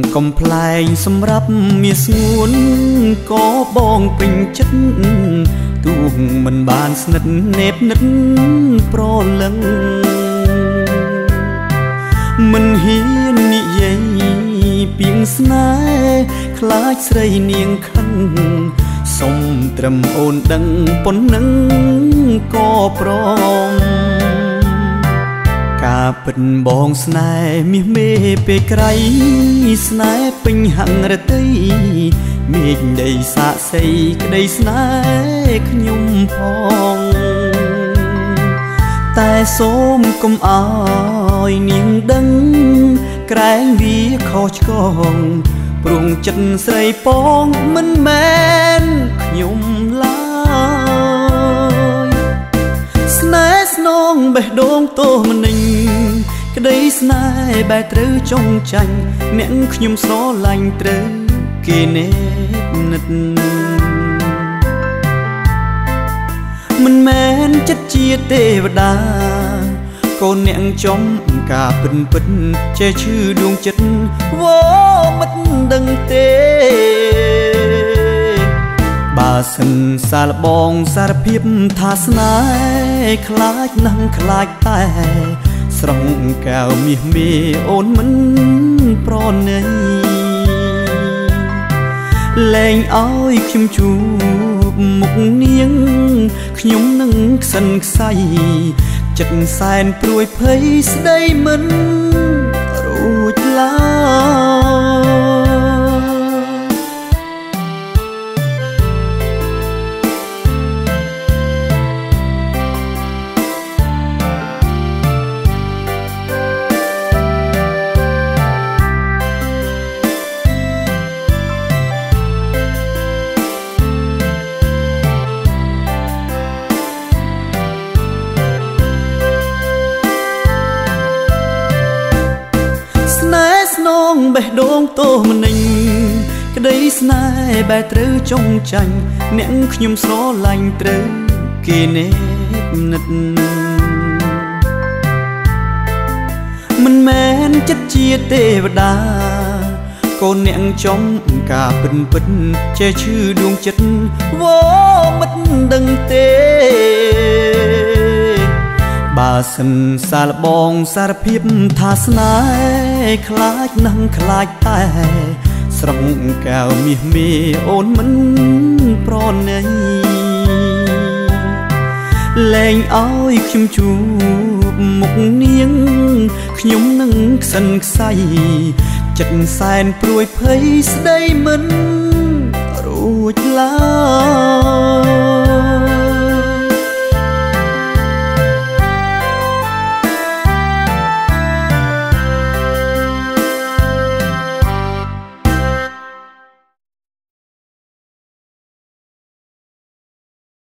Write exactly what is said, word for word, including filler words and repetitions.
កំប្លែងសម្រាប់មាសស្ងួនក៏បងពេញចិត្តទូមិនបានស្និទ្ធនេបនិតប្រលឹងមិនហ៊ាននិយាយពីងស្នេហ៍ខ្លាចស្រីនាងខឹងសុំត្រឹមអូនដឹងប៉ុណ្ណឹងក៏ព្រមការពិតបងស្នេហ៍មាសមេពេលក្រៃស្នេហ៍ពេញហង្រតីមេឃដីសាកសីក្តីស្នេហ៍ខ្ញុំផងតែសូមកុំអោយនាងដឹងក្រែងវាខុសឆ្គងព្រោះចិត្តស្រីពងមិនមែនខ្ញុំឡើយស្នេហ៍ស្នងបេះដូងទោសមនិញក្តីស្នេហ៍បែរត្រូវចង់ចាញ់អ្នកខ្ញុំស្រឡាញ់ត្រូវគេនេបនិតមិនមែនចិត្តជាទេវតាកូនអ្នកចំការពិនពិនចេះឈឺដួងចិត្តវ៉មិនដឹងទេបើសិនសាលបងសារភាពថាស្នេហ៍ខ្លាចណាស់ខ្លាចតែស្រងកែវមាសមេអូនមិនប្រណីលែងឲ្យខ្ញុំជួបមុខនាងខ្ញុំនឹងខ្សិនខ្សៃចិត្តសែនព្រួយភ័យស្ដីមិនរួចឡើបេះដូងទោសមនិញក្តីស្នេហ៍បែរត្រូវចង់ចាញ់អ្នកខ្ញុំស្រឡាញ់ត្រូវគេនេបនិតមិនមែនចិត្តជាទេវតាកូនអ្នកចំការពិនពិនចេះឈឺដួងចិត្តវ៉មិនដឹងទេបើសិនសាលបងសារភាពថាស្នេហ៍ខ្លាចណាស់ខ្លាចតែស្រងកែវមាសមេអូនមិនប្រណីលែងឲ្យខ្ញុំជួបមុខនាងខ្ញុំនឹងខ្សិនខ្សៃចិត្តសែនព្រួយភ័យស្ដីមិន